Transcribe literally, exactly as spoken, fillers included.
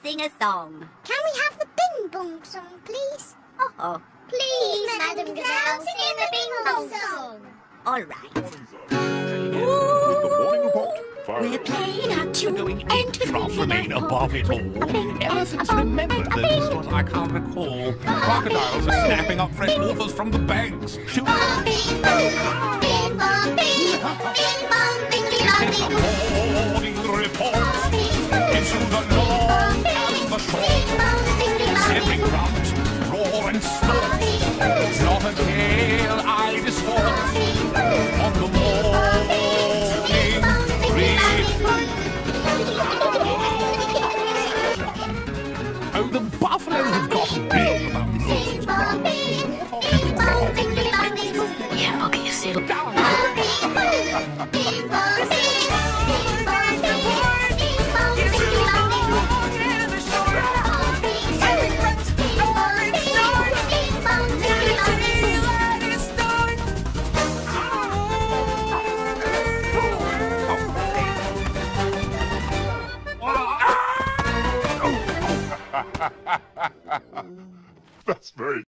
sing a song. Can we have the Bing Bong song, please? Oh, please, Madam Gazelle, sing the Bing Bong song. All right. We're playing our tune going and eight from remain above it all. Elephants remember those what I can't recall. Crocodiles are snapping up fresh waters from the banks. Shoot. Bing Bong, Bing Bong, Bing Bing Bong, Bing Bong, According to the reports, into the long and the short. Every grunt, roar and snort. It's not a tale I distort. On the morning breeze. Oh, the buffalo have got big bums. Yeah, I'll get you settled down. That's very